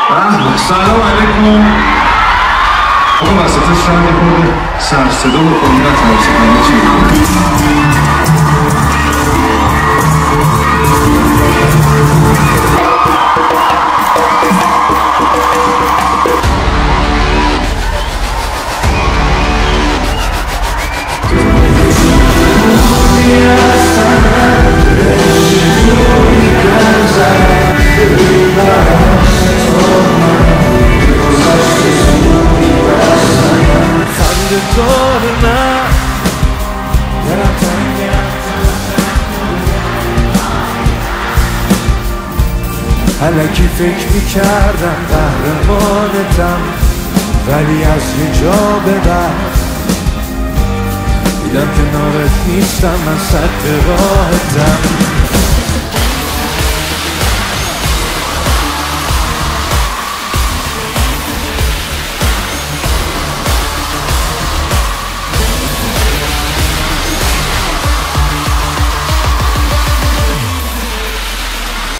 سلام علیکم. آقا وسطش رم میکنه سر صدا بکنی نترسی همه چی الکی فکر میکردم قهرمانتم، ولی از یه جا به بعد دیدم کنارت نیستم، من سد راحتم.